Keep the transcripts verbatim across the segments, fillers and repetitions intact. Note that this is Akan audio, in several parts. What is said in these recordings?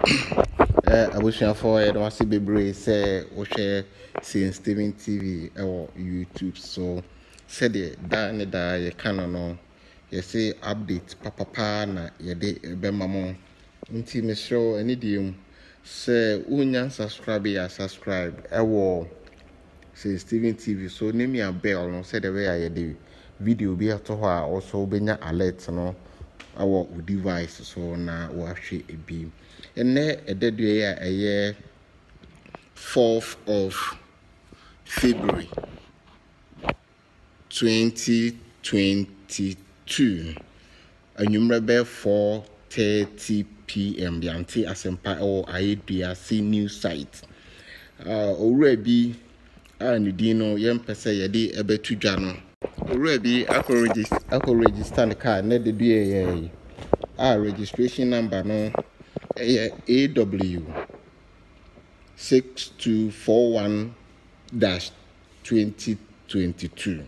Eh, abushia for it was be brave say or share seeing Steven T V or YouTube. So said it da ne da ye canon no ye say update papa pa na ye de be mamo nti me show any dim say unya subscribe ya subscribe e wo say Steven T V. So name your bell no say the way I de video be ato ho a also benya alert no our device so na wo ahwe ebi ene ededue ya eye fourth of February twenty twenty-two anwumrebe four thirty p m the anti asempa or Ayeduase news site uh owura bi a ne din no yempese yede ebetu dwa no owura bi akọ register akọ register the car na de due ye a registration number no A W six two four one dash twenty twenty-two.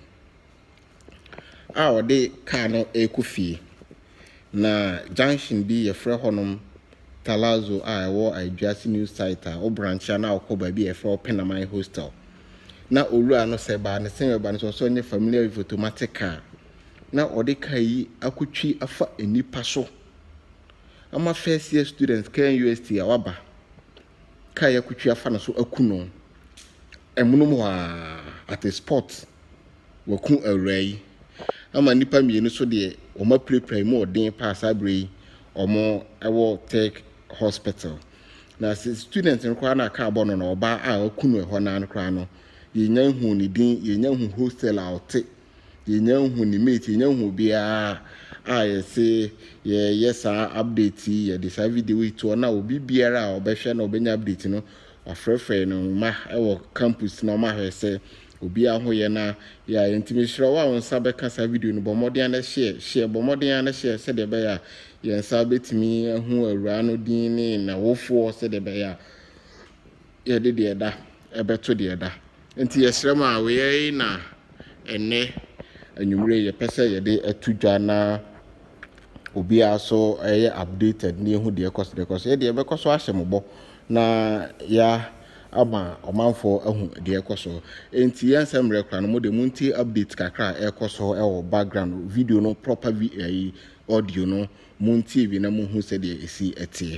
Our day car no ekufie na junction bi ye frɛ honom Talazo a ɛwɔ Ayeduase news site a o branch na akɔ ba bi ye frɛ Penamai hostel na owura no sɛ ba ne sɛ ba ne so nye familiar with automatic car na ɔde kai akutwi afa enipa so ama first year students K N U S T awaba kai akutwi afa na so akuno emunum wa at a spot waku awrai ama nipa mienu so de o ma prepare mo den pass abre omo ewo tech hospital na students nkwa na ka abo no na oba a akuno ho na nkwa no yenya hu ni din yenya hu hostel out yenya hu ni mate yenya hu bia a yesi ye yesa update ye this video to na obi biara obehwe na obenya update no afrefre no ma ewo campus na ma hwese obi ahoye na ya intimishiro wa won sabe kasa video no bomodin na share share bomodin na share se de be ya ye sabe betimi hu awura no din ni na wofo se de be ya ye de de da ebeto de da nti yesrema we na ene anwumre ye pese ye de atudwa na obi aso eye updated ni hu de cost de cost ye de be cost ahyembo na ya ama omanfo ahu de ekoso enti yansam rekra no mo de munti update kakra ekoso e wo background video no proper vi audio no munti bi na mo hu se de esi etie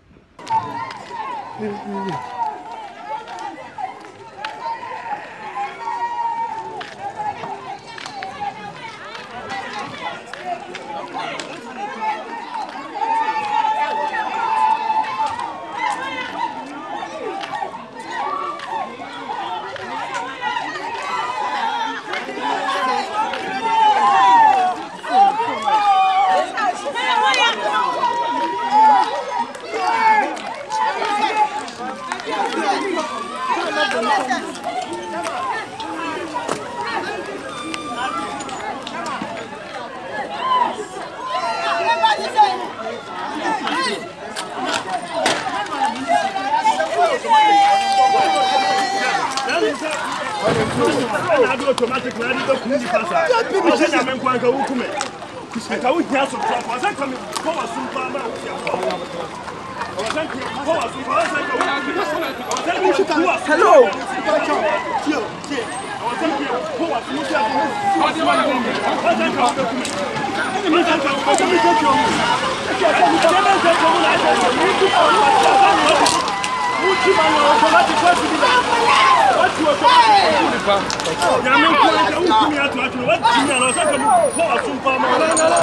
automatic na do ku ni pasa o se na men kwa ka wu kume ka wu tia so tra kwa se ka me ko wa sun pa ma wu tia ko o se ko wa sun pa se ka wu o se ku wa hello tio tio o se ko wa sun tia ko o se wa ko o se ka wu kume ni se ka wu ko mi se ko mu se ka mu se na se ko mu na se ni ku ko ma se ka mu Uchi man automatic first be that. What you automatic? Ya men ko ka ukumi atu atu. What you na so ka ko asun pa ma.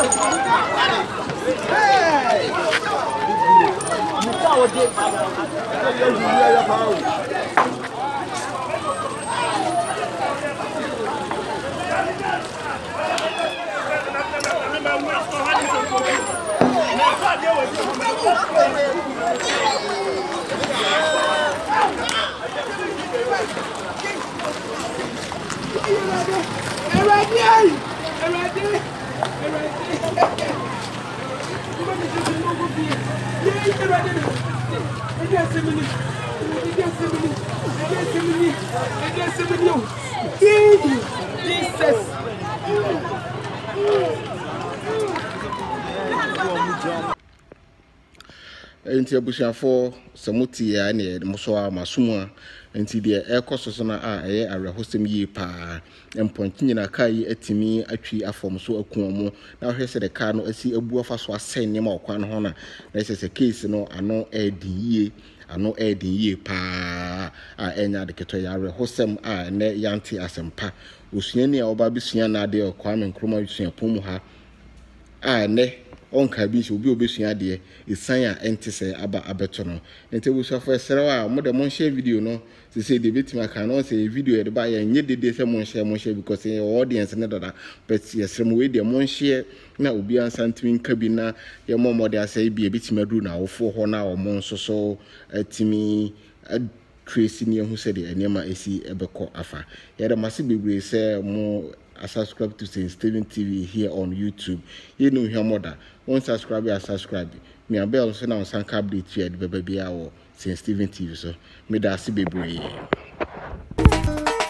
Hey! You ka o de. You you ya pa o. enti abusuafo samuti ya ne moso a masumwa enti de ekoso so na a eye arehosem yi pa emponti nyina kai atimi atwi afom so akuomo na hwese de ka no asi abu afa so asen ne ma okwan ho na na sese case no ano edin ano edin yi pa a enya de keto ya arehosem a ne yanti asempa osuani a oba bisua na de Kwame Nkrumah bisua pomu ha a ne onka bi so obi obesua de isan a ente se aba abeto no ente bu so fa serewa mo de mon share video no se se de betima kan no se video e de ba ya nye dede se mon share mon share because your audience ne dada but yes rem we de mon share na obi ansantimi nka bi na ye mo mo de asai bi e betima du na wofo ho na o mon so so atimi Tracy ni hu said the enema esi ebeko afa. Yeah, the massive bebre say mo subscribe to Saint Student T V here on YouTube. You know your mother. One subscribe, you subscribe. Me and bell so now sanka update here the baby or Saint Student T V so me da si bebre.